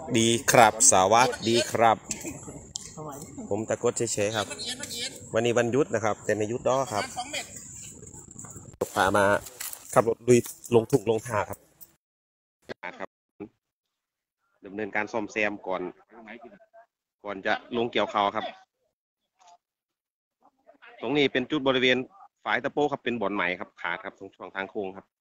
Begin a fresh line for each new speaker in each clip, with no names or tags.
ดีครับสวัสดีครับผมตะกดเฉยๆครับวันนี้วันหยุดนะครับแต่ในยุดดอครับพามาขับรถลุยลงทุ่งลงทาครับดำเนินการซ่อมแซมก่อนจะลงเกี่ยวข้าวครับตรงนี้เป็นจุดบริเวณฝายตะโป้ครับเป็นบ่อนใหม่ครับขาดครับตรงช่วงทางโค้งครับ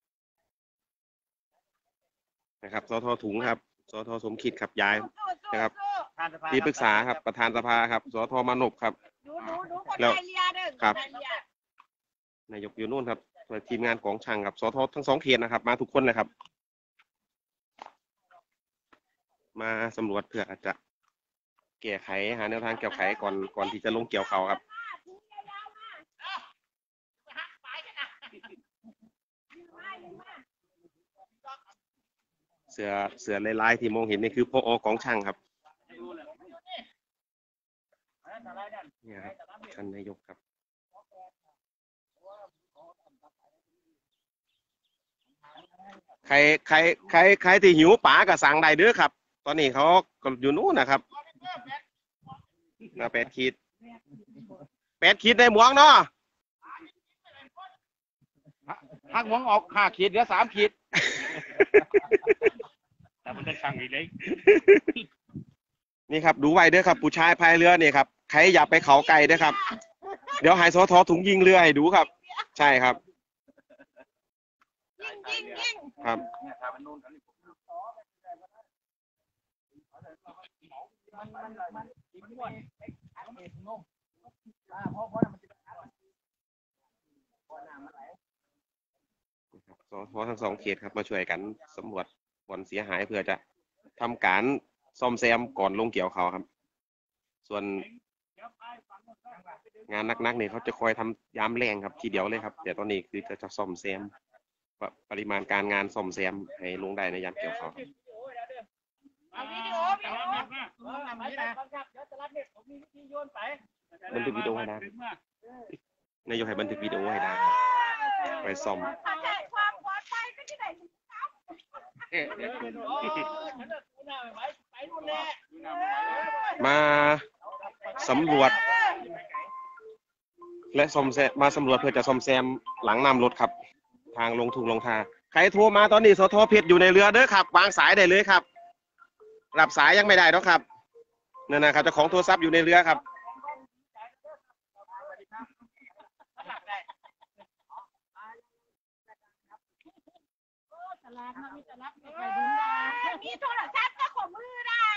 นะครับสทถุงครับสทสมคิดครับย้ายนะครับที่ปรึกษาครับประธานสภาครับสทมานพครับแล้วครับนายกอยู่นู่นครับทีมงานกองช่างครับสททั้ง2 เขตนะครับมาทุกคนเลยครับมาสำรวจเพื่ออาจจะแก้ไขหาแนวทางแก้ไขก่อนที่จะลงเกี่ยวข้าวครับเสือลายๆที่มองเห็นนี่คือพอกองช่างครับเนี่ยครับท่านนายกครับใครที่หิวป๋าก็สั่งได้เด้อครับตอนนี้เขาก็อยู่นู่นนะครับ8 ขีดได้หมวงเนาะ
หักหวงออก5 ขีดเหลือ3 ขีดแต่มันจะช่างอีกเลย
นี่ครับดูไว้เด้อครับผู้ชายพายเรือเนี่ยครับใครอย่าไปเขาไกลเด้อครับเดี๋ยวหายสทถุงยิงเรือให้ดูครับใช่ครับครับสททั้ง2 เขตครับมาช่วยกันสำรวจบ่อนเสียหายเพื่อจะทำการซ่อมแซมก่อนลงเกี่ยวข้าวครับส่วนงานนักๆเนี่ยเขาจะคอยทำยามแรงครับทีเดียวเลยครับแต่ตอนนี้คือจะซ่อมแซมปริมาณการงานซ่อมแซมให้ลงได้ในยามเกี่ยวข้าวครับบันทึกวิดีโอให้ได้นายกให้บันทึกวิดีโอให้ได้ไปซ่อมมาสำรวจและซ่อมแซมมาสำรวจเพื่อจะซ่อมแซมหลังน้ำรถครับทางลงทุ่งลงทาใครโทรมาตอนนี้สทเพชรอยู่ในเรือเด้อครับวางสายได้เลยครับรับสายยังไม่ได้หรอกครับนั่นนะครับเจ้าของโทรศัพท์อยู่ในเรือครับ
มีโทรศัพท์ก็ขอมือ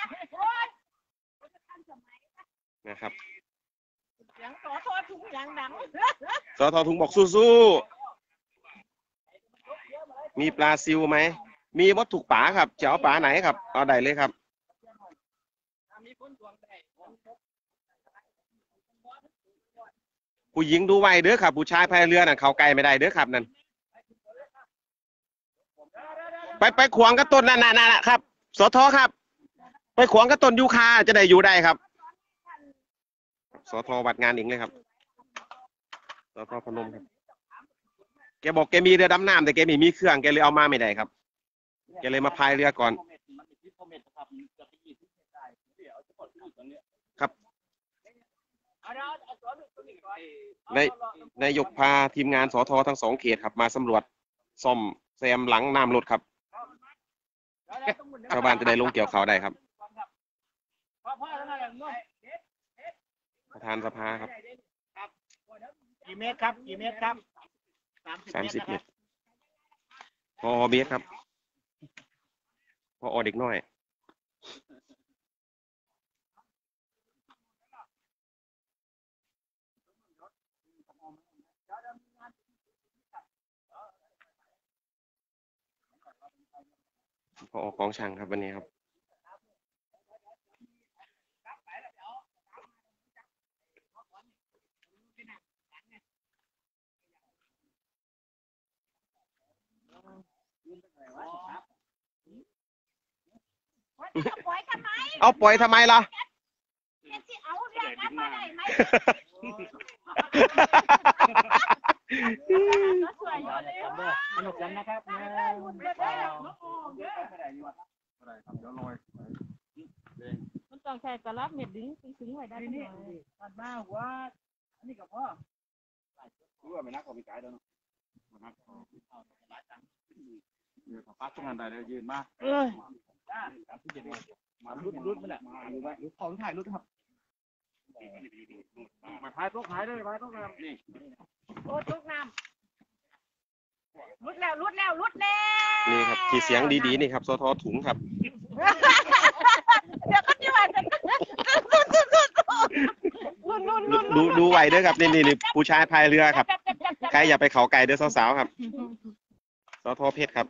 นะครับ
เสียงสอทอถุงอย่างดัง
สทถุงบอกสู้ๆมีปลาซิวไหมมีวัตถุป่าครับจะเอาป่าไหนครับเอาได้เลยครับผู้หญิงดูไว้เด้อครับผู้ชายพายเรือน่ะเขาไกลไม่ได้เด้อครับนั่นไปขวางกระต้นนั่นครับสทครับไปขวางกระต้นยูคาจะได้อยู่ได้ครับสทวัดงานเองเลยครับสทพนมครับแกบอกแกมีเรือดำน้ำแต่แกไม่มีเครื่องแกเลยเอามาไม่ได้ครับแกเลยมาพายเรือก่อนครับนายกพาทีมงานสททั้ง2 เขตครับมาสำรวจซ่อมแซมหลังน้ำรถครับชาวบ้านจะได้ลงเกี่ยวข้าวได้ครับประธานสภาครับ
กี่เมตรครับ
30 เมตรพอเมตรครับพอเด็กน้อยพอกองช่างครับวันนี้ครับเอาปล่อยทำไมล่ะ
สนุกกันนะครับ
ใช่กระลับเม็ดดึงถึงไว้ได้หน่อย
ตัดมาหัวอันนี้กับพ่อรู้ว่าไม่นักกว่ามีกายแล้วเนาะป้าต้องงานใดเลยยืนมามารุดมันแหละอยู่ไว้รุดของถ่ายรุดครับมาถ่ายต้องถ่ายเลยถ่ายต้องงานนี่
โอ้ทุกน้ำรุดแล้ว
นี่ครับที่เสียงดีๆนี่ครับสทถุงครับ
เดี๋ยวก็จะว่าจะ
ดูไหวเด้อครับนี่ผู้ชายพายเรือครับใครอย่าไปเขาไกลเด้อสาวๆครับสทเพชรครับ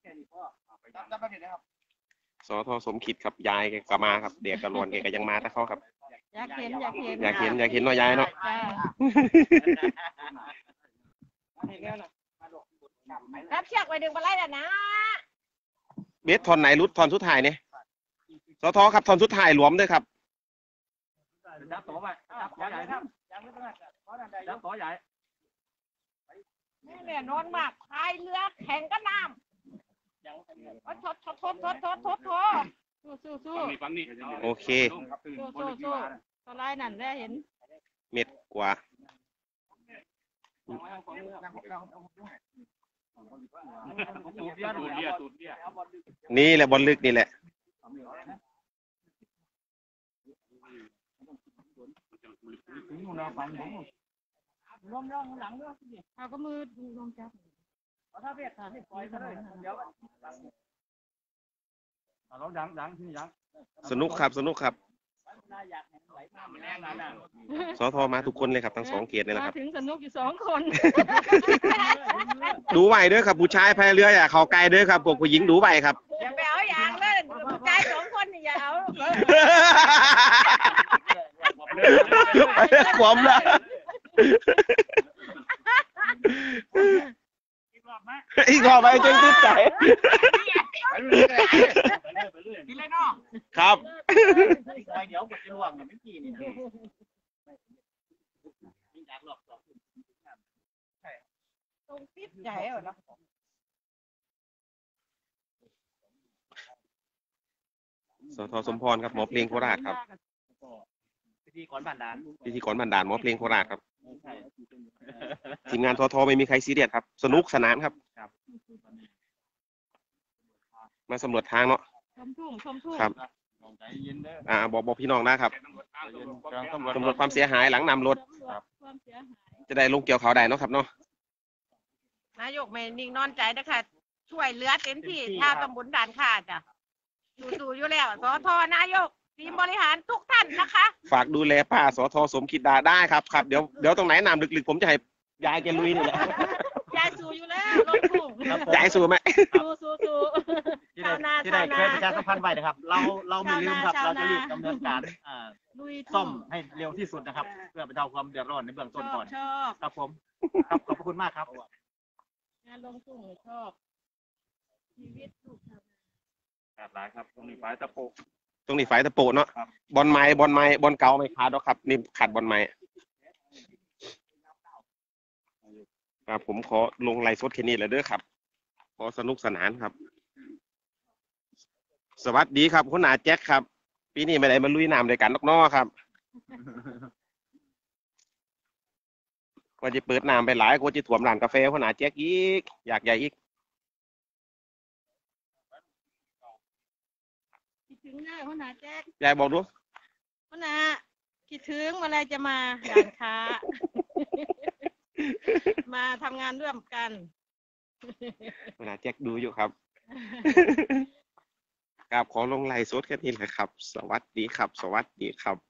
สทสมคิดครับยายแกก็มาครับเด็กกระลวนแกก็ยังมาแต่เขาครับ
อยากเห็น
อยากเห็นว่ายายเนาะ
รับเชือกไว้ดึงไปไล่แล้วนะ
เบสทอนไหนรุดทอนสุดท้ายเนี่ยสทครับทอนสุดท้ายหลวมด้วยครับ
จับต่อไปจับต่อใหญ่ครับจับต่อใหญ่
นี่เนี่ยนอนมากพายเรือแข่งก็น้ำทดสู้
ฟังนี่
โอเค
ตัวไล่นั่นได้เห็น
เม็ดกว่านี่แหละบอลลึกนี่แหละ
เอาก็มือลงจับ
ดังที่ยัง
สนุกครับสทมาทุกคนเลยครับทั้ง2เขตเลยนะครับ
ถึงสนุกอยู่2 คน
ดูไหวเด้อครับผู้ชายพายเรืออย่าเขาไกลเด้อครับพวกผู้หญิงดูไหวครับ
อย่าไปเอาอย่างเลยผู้ชาย2 คนอย่าเอา
ผมละอีกรอบไปจนติดใจครับ
เดี๋ยวกดจะล่วงไม่กี่นี่
ตรงติดใหญ่เหรอ
สทสมพรครับหมอเพลงโคราชครับ
พิธีกรบันดาล
พิธีกรบันดาลหมอเพลงโคราชครับทีมงานททไม่มีใครซีเรียสครับสนุกสนานครับมาสำรวจทางเนาะ
ชมทุ่ง
ครับบอกพี่น้องนะครับสำรวจความเสียหายหลังนำรถจะได้ลงเกี่ยวเขาได้เนาะครับเนาะ
นายกไม่นิ่งนอนใจนะคะช่วยเหลือเต็มที่ชาวตำบลด่านข่าจ้ะสู้ๆอยู่แล้วสทนายกทีมบริหารทุกท่านนะคะ
ฝากดูแลป้าสทสมคิดดาได้ครับเดี๋ยวตรงไหนน้ำลึกๆผมจะให้ยายแกลุยนี่แหละ
ยายสู้อยู่แล้วลงทุ่ง
ยายสู้ไหม
สู้
ที่ได้เคยประชาสัมพันธ์ไว้นะครับเราไม่ลืมครับเราจะรีบดำเนินการซ่อมให้เร็วที่สุดนะครับเพื่อบรรเทาความเดือดร้อนในเบื้องต้นก่อนครับผมครับขอบคุณมากครับ
งานลงทุ่งชอบชีวิตลูกชาวนา
หลายครับตรงนี้ฝ่ายตะโปก
ตรงนี้ไฟตะโปเนาะบอลไม้บอลเก่าไม่ขาดหรอกครับนี่ขาดบอลไม้ครับผมขอลงไลฟ์สดแค่นี้เลยเด้อครับขอสนุกสนานครับสวัสดีครับคุณอาแจ็คครับปีนี้ไม่ได้มาลุยน้ำด้วยกันนอกนอครับว่าจะเปิดน้ำไปหลายก็จะถ่วมร้านกาแฟคุณอาแจ็คอีกอยากใหญ่อีก
คิดถึงหน้าหัวหน้าแจ๊ก
ยายบอกดู
หัวหน้าคิดถึงเมื่อไรจะมาด่านค้า มาทำงานร่วมกัน
คุณอาแจ็คดูอยู่ครับครับขอลงไลฟ์สดแค่นี้เลยครับสวัสดีครับ